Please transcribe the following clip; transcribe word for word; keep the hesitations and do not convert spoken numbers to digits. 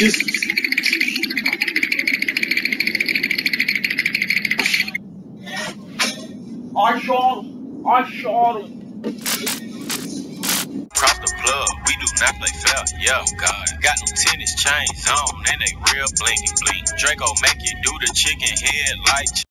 Just I shot him. I shot him. Cross the plug, we do not play fair, yeah, God. Got them tennis chains on, and they real blinky blink. Draco make you do the chicken head like